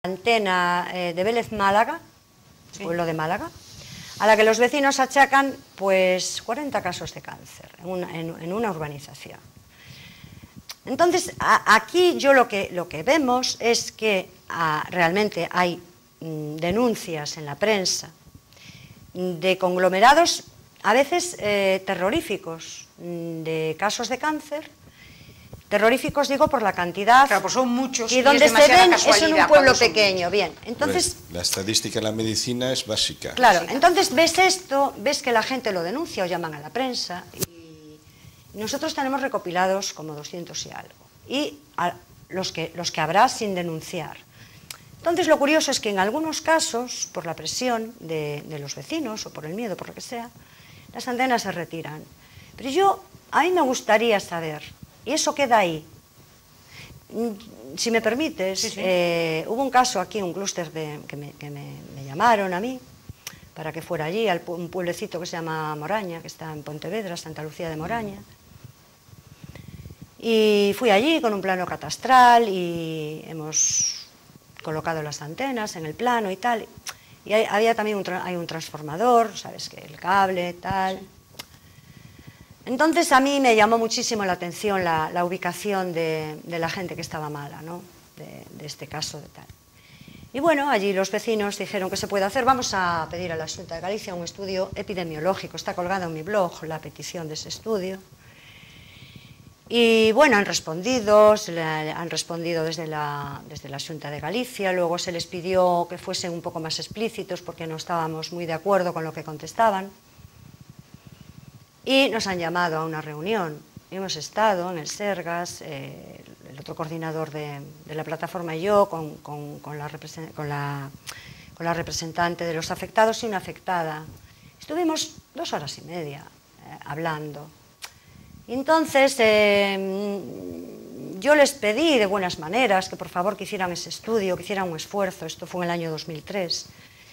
Antena de Vélez Málaga, pueblo de Málaga, a la que los vecinos achacan pues 40 casos de cáncer en una urbanización. Entonces, aquí yo lo que vemos es que realmente hay denuncias en la prensa de conglomerados a veces terroríficos, de casos de cáncer. Terroríficos, digo, por la cantidad. Claro, pues son muchos y donde es se ven es en un pueblo pequeño. pequeño. Bien, entonces. La estadística en la medicina es básica. Claro, entonces ves esto, ves que la gente lo denuncia o llaman a la prensa y nosotros tenemos recopilados como 200 y algo. Y los que habrá sin denunciar. Entonces lo curioso es que en algunos casos, por la presión de los vecinos o por el miedo, por lo que sea, las antenas se retiran. Pero a mí me gustaría saber. Y eso queda ahí. Si me permites, sí. Hubo un caso aquí, un clúster que me llamaron a mí para que fuera allí, a un pueblecito que se llama Moraña, que está en Pontevedra, Santa Lucía de Moraña. Y fui allí con un plano catastral y hemos colocado las antenas en el plano y tal. Y había también hay un transformador, sabes que el cable, tal. Entonces a mí me llamó muchísimo la atención la ubicación de la gente que estaba mala, ¿no? De este caso de tal. Y bueno, allí los vecinos dijeron que se puede hacer. Vamos a pedir a la Xunta de Galicia un estudio epidemiológico. Está colgado en mi blog la petición de ese estudio. Y bueno, han respondido desde la Xunta de Galicia. Luego se les pidió que fuesen un poco más explícitos porque no estábamos muy de acuerdo con lo que contestaban. Y nos han llamado a una reunión. Hemos estado en el Sergas, el otro coordinador de la plataforma y yo, con la representante de los afectados y una afectada. Estuvimos 2 horas y media hablando. Y entonces yo les pedí de buenas maneras que por favor que hicieran ese estudio, que hicieran un esfuerzo. Esto fue en el año 2003.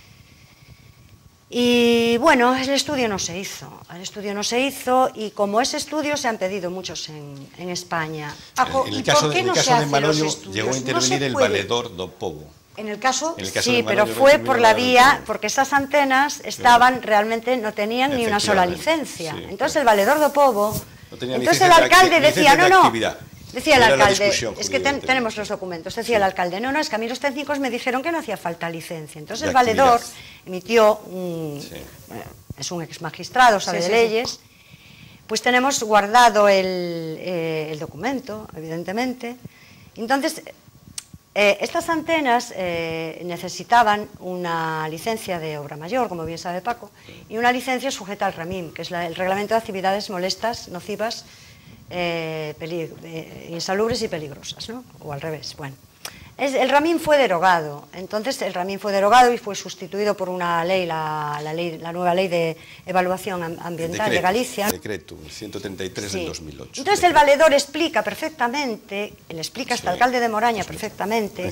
Y bueno, el estudio no se hizo y como ese estudio se han pedido muchos en España. En el caso de Manollo llegó a intervenir el valedor do Pobo. En el caso sí, pero fue por la vía, porque esas antenas estaban realmente, no tenían ni una sola licencia. Sí, entonces el valedor do Pobo, entonces el licencia alcalde decía, no, decía el alcalde, es que tenemos los documentos, decía el alcalde, no, es que a mí los técnicos me dijeron que no hacía falta licencia. Entonces el valedor emitió, es un ex magistrado, sabe de leyes, pues tenemos guardado el documento, evidentemente. Entonces, estas antenas necesitaban una licencia de obra mayor, como bien sabe Paco, y una licencia sujeta al RAMIM, que es el Reglamento de Actividades Molestas, Nocivas, insalubres y peligrosas, ¿no? O al revés. Bueno, el RAMIM fue derogado. Entonces el RAMIM fue derogado y fue sustituido por una ley, la nueva ley de evaluación ambiental de Galicia. El decreto 133 del 2008. Entonces el valedor explica perfectamente, le explica hasta el alcalde de Moraña perfectamente,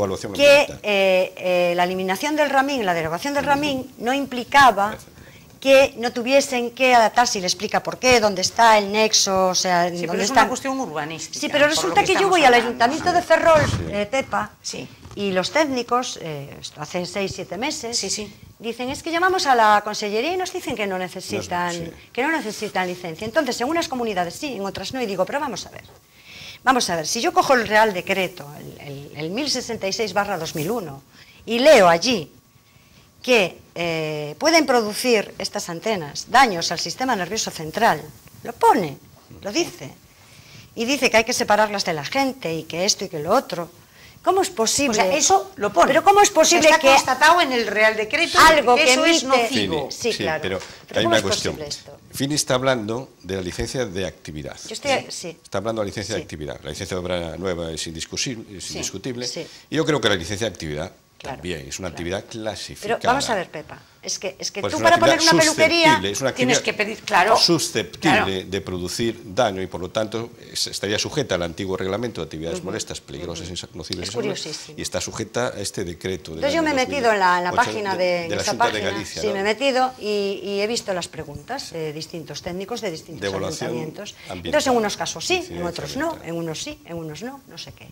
que la eliminación del RAMIM, la derogación del RAMIM no implicaba que no tuviesen que adaptarse, y le explica por qué, dónde está el nexo, o sea, sí, dónde pero es está. una cuestión urbanística. Sí, pero resulta que yo voy al ayuntamiento de Ferrol, Pepa, sí. Y los técnicos, esto hace 6-7 meses, sí. Dicen, es que llamamos a la consellería y nos dicen que no necesitan, licencia. Entonces, en unas comunidades sí, en otras no, y digo, pero vamos a ver. Vamos a ver, si yo cojo el Real Decreto, el 1066/2001, y leo allí que pueden producir estas antenas daños al sistema nervioso central, lo pone, lo dice, y dice que hay que separarlas de la gente y que esto y que lo otro. ¿Cómo es posible? O sea, eso lo pone. Pero ¿cómo es posible está que constatado en el Real Decreto algo que eso es nocivo? Sí, claro. Pero hay ¿cómo una es cuestión. Fini está hablando de la licencia de actividad. Está hablando de la licencia de actividad. La licencia de obra nueva es indiscutible. Y yo creo que la licencia de actividad también es una actividad clasificada. Pero vamos a ver, Pepa, es que pues tú para poner una peluquería tienes que pedir, claro, susceptible de producir daño y por lo tanto estaría sujeta al antiguo reglamento de actividades molestas, peligrosas, nocibles y está sujeta a este decreto. Entonces yo me he metido en la página de la esa Xunta página, de Galicia, sí, me he metido y he visto las preguntas de distintos técnicos de distintos ayuntamientos. Entonces en unos casos sí, en otros no, en unos sí, en unos no, no sé qué.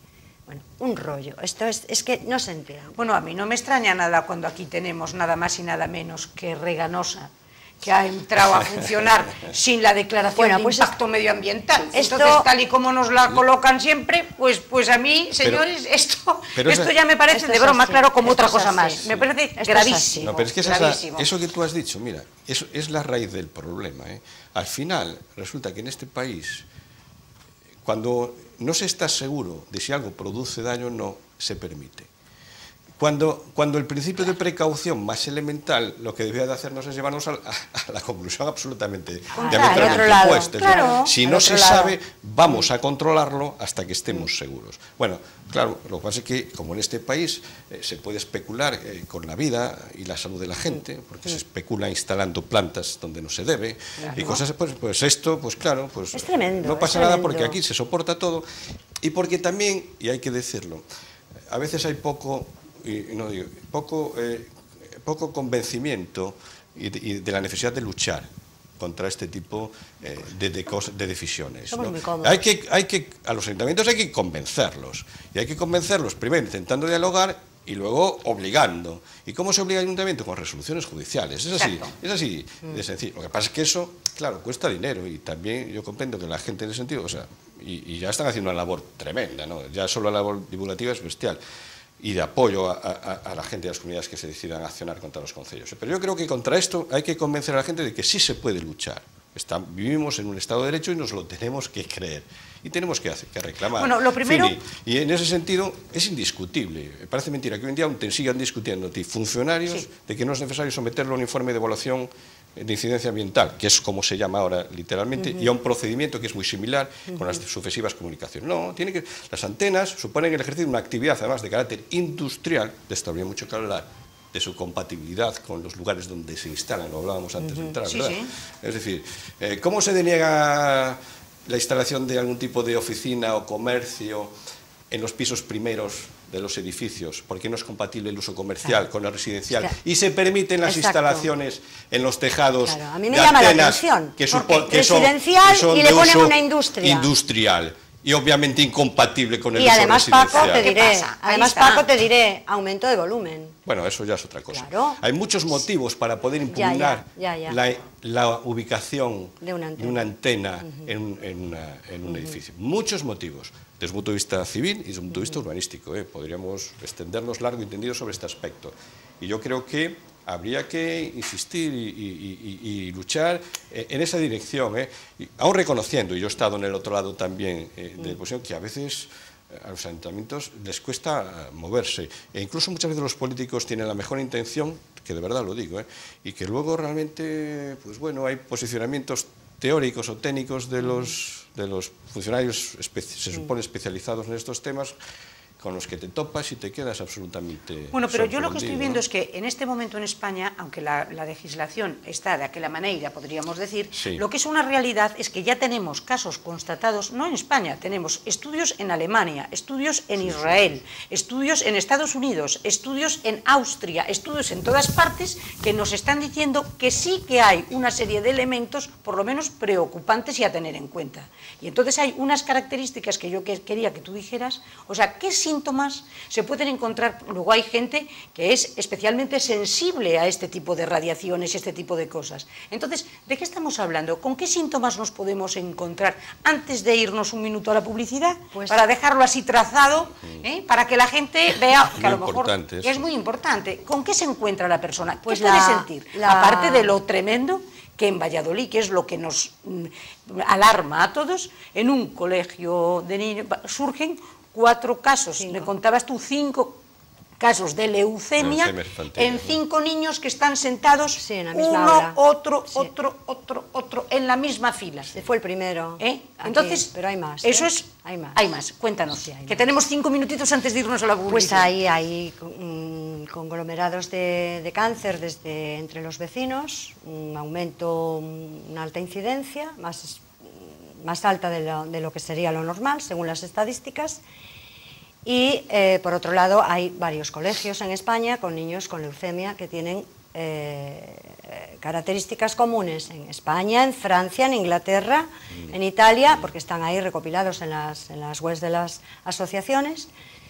Bueno, un rollo. Esto es que no se entiende. Bueno, a mí no me extraña nada cuando aquí tenemos nada más y nada menos que Reganosa, que ha entrado a funcionar sin la declaración de impacto medioambiental. Entonces, tal y como nos la colocan siempre, pues a mí, señores, esto ya me parece de broma, claro, como otra cosa más. Me parece gravísimo. No, pero es que eso que tú has dicho, mira, eso es la raíz del problema. Al final, resulta que en este país, cuando no se está seguro de si algo produce daño, no se permite. Cuando el principio de precaución más elemental lo que debía de hacernos es llevarnos a la conclusión absolutamente diametralmente opuesta. Claro, si no se sabe, vamos a controlarlo hasta que estemos seguros. Bueno, claro, lo que pasa es que, como en este país, se puede especular con la vida y la salud de la gente, porque se especula instalando plantas donde no se debe, y cosas, pues esto, pues claro, pues es tremendo, no pasa nada porque aquí se soporta todo, y porque también, y hay que decirlo, a veces hay poco convencimiento de la necesidad de luchar contra este tipo de decisiones, ¿no? A los ayuntamientos hay que convencerlos, y hay que convencerlos primero intentando dialogar y luego obligando. ¿Y cómo se obliga al ayuntamiento? Con resoluciones judiciales. Es así de sencillo. Lo que pasa es que eso, claro, cuesta dinero, y también yo comprendo que la gente en ese sentido, y ya están haciendo una labor tremenda, ¿no? Ya solo la labor divulgativa es bestial, y de apoyo a la gente de las comunidades que se decidan a accionar contra los concellos. Pero yo creo que contra esto hay que convencer a la gente de que sí se puede luchar. Vivimos en un Estado de Derecho y nos lo tenemos que creer. Y tenemos que reclamar. Bueno, lo primero... Y en ese sentido es indiscutible. Me parece mentira que hoy en día aún te sigan discutiendo funcionarios de que no es necesario someterlo a un informe de evaluación de incidencia ambiental, que es como se llama ahora literalmente, y a un procedimiento que es muy similar con las sucesivas comunicaciones. No, las antenas suponen el ejercicio de una actividad, además de carácter industrial, de esto habría mucho que hablar, de su compatibilidad con los lugares donde se instalan, lo hablábamos antes de entrar, ¿verdad? Sí. Es decir, ¿cómo se deniega la instalación de algún tipo de oficina o comercio en los pisos primeros de los edificios, porque no es compatible el uso comercial con el residencial, y se permiten las instalaciones en los tejados a mí me llama la atención, que son residencial y le ponen una industria industrial y obviamente incompatible con el uso residencial. Además, Paco, te diré, aumento de volumen. Bueno, eso ya es otra cosa. Claro. Hay muchos motivos para poder impugnar la ubicación de una antena en un edificio. Muchos motivos, desde un punto de vista civil y desde un punto de vista urbanístico. Podríamos extendernos largo y tendido sobre este aspecto. Y yo creo que habría que insistir y luchar en esa dirección, aún reconociendo, y yo he estado en el otro lado también de posición, que a veces a los ayuntamientos les cuesta moverse, e incluso muchas veces los políticos tienen la mejor intención, que de verdad lo digo, y que luego realmente, pues bueno, hay posicionamientos teóricos o técnicos de los funcionarios, se supone especializados en estos temas, con los que te topas y te quedas absolutamente... Bueno, pero yo lo que estoy viendo es que en este momento en España, aunque la legislación está de aquella manera, podríamos decir, lo que es una realidad es que ya tenemos casos constatados, no en España, tenemos estudios en Alemania, estudios en Israel, estudios en Estados Unidos, estudios en Austria, estudios en todas partes que nos están diciendo que sí que hay una serie de elementos, por lo menos preocupantes y a tener en cuenta. Y entonces hay unas características que yo quería que tú dijeras, o sea, ¿qué síntomas se pueden encontrar? Luego hay gente que es especialmente sensible a este tipo de radiaciones, este tipo de cosas. Entonces, ¿de qué estamos hablando? ¿Con qué síntomas nos podemos encontrar antes de irnos un minuto a la publicidad? Para dejarlo así trazado, para que la gente vea que a lo mejor es muy importante. ¿Con qué se encuentra la persona? ¿Qué puede sentir? Aparte de lo tremendo que en Valladolid, que es lo que nos alarma a todos, en un colegio de niños surgen 4 casos, me contabas tú 5 casos de leucemia en 5 niños que están sentados, uno, otro, en la misma fila. Ese fue el primero. Entonces, pero hay más. Eso es, hay más. Cuéntanos, que tenemos 5 minutitos antes de irnos a la publicidad. Pues hay conglomerados de cáncer entre los vecinos, un aumento, una alta incidencia, más alta de lo que sería lo normal, según las estadísticas. Y, por otro lado, hay varios colegios en España con niños con leucemia que tienen características comunes en España, en Francia, en Inglaterra, en Italia, porque están ahí recopilados en las webs de las asociaciones.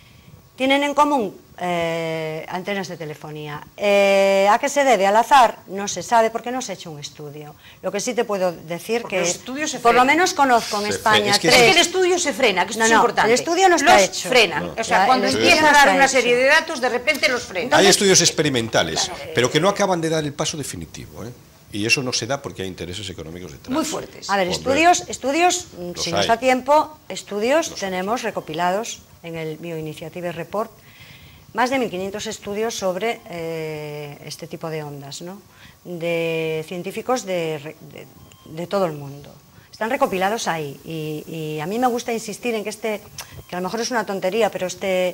tienen en común antenas de telefonía. ¿A qué se debe? ¿Al azar? No se sabe porque no se ha hecho un estudio. Lo que sí te puedo decir porque que por lo menos conozco en España... Es que el estudio se frena, que esto es importante. El estudio no está hecho. Los frenan. O sea, cuando empieza a dar una serie de datos, de repente los frenan. Hay estudios experimentales, pero que no acaban de dar el paso definitivo, ¿eh? Y eso no se da porque hay intereses económicos detrás. Muy fuertes. A ver, estudios, si nos da tiempo, estudios tenemos recopilados en el Bioinitiative Report, más de 1.500 estudios sobre este tipo de ondas, ¿no? De científicos de todo el mundo. Están recopilados ahí y a mí me gusta insistir en que que a lo mejor es una tontería, pero este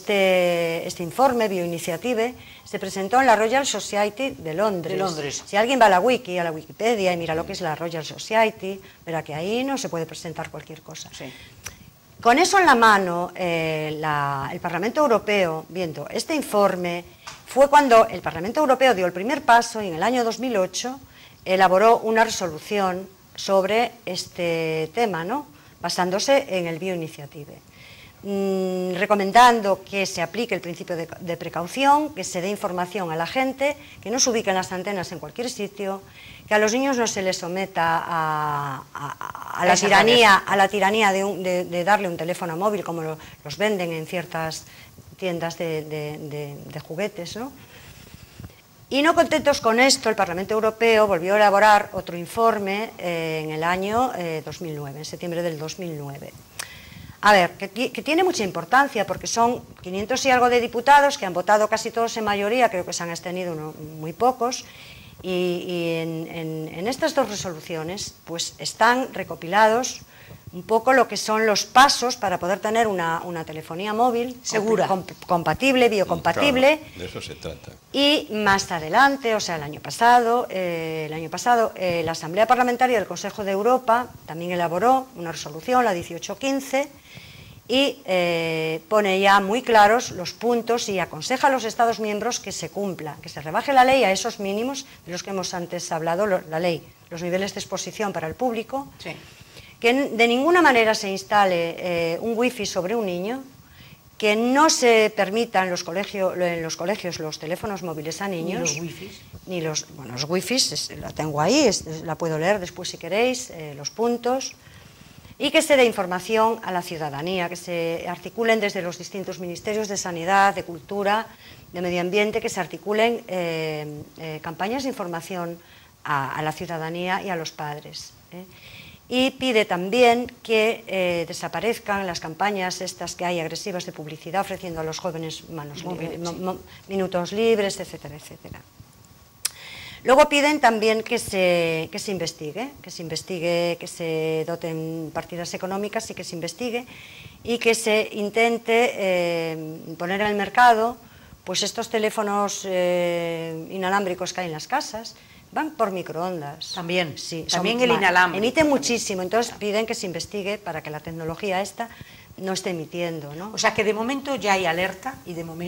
informe Bioinitiative se presentó en la Royal Society de Londres. Si alguien va a la Wikipedia y mira lo que es la Royal Society, verá que ahí no se puede presentar cualquier cosa. Sí. Con eso en la mano, el Parlamento Europeo, viendo este informe, fue cuando el Parlamento Europeo dio el primer paso y en el año 2008 elaboró una resolución sobre este tema, ¿no? Basándose en el Bioinitiative, recomendando que se aplique el principio de precaución, que se dé información a la gente, que no se ubiquen las antenas en cualquier sitio, que a los niños no se les someta a la tiranía de darle un teléfono móvil como los venden en ciertas tiendas de juguetes, ¿no? Y no contentos con esto, el Parlamento Europeo volvió a elaborar otro informe en el año 2009, en septiembre del 2009. A ver, que tiene mucha importancia porque son 500 y algo de diputados que han votado casi todos en mayoría, creo que se han abstenido muy pocos, y en estas dos resoluciones pues están recopilados un poco lo que son los pasos para poder tener una telefonía móvil segura, compatible, biocompatible. Claro, de eso se trata. Y más adelante, o sea, el año pasado, la Asamblea Parlamentaria del Consejo de Europa también elaboró una resolución, la 1815, y pone ya muy claros los puntos y aconseja a los Estados miembros que se cumpla, que se rebaje la ley a esos mínimos de los que hemos antes hablado, la ley, los niveles de exposición para el público. Sí. Que de ninguna manera se instale un wifi sobre un niño, que no se permitan en los colegios los teléfonos móviles a niños. Ni los wifis. Los wifis, la tengo ahí, la puedo leer después si queréis, los puntos. Y que se dé información a la ciudadanía, que se articulen desde los distintos ministerios de Sanidad, de Cultura, de Medio Ambiente, que se articulen campañas de información a la ciudadanía y a los padres. Y pide también que desaparezcan las campañas estas que hay agresivas de publicidad ofreciendo a los jóvenes minutos libres, etcétera, etcétera. Luego piden también que se investigue, que se doten partidas económicas y que se investigue y que se intente poner en el mercado pues estos teléfonos inalámbricos que hay en las casas. Van por microondas. También, sí. También el inalámbrico. Emite muchísimo, entonces piden que se investigue para que la tecnología esta no esté emitiendo, ¿no? O sea que de momento ya hay alerta y de momento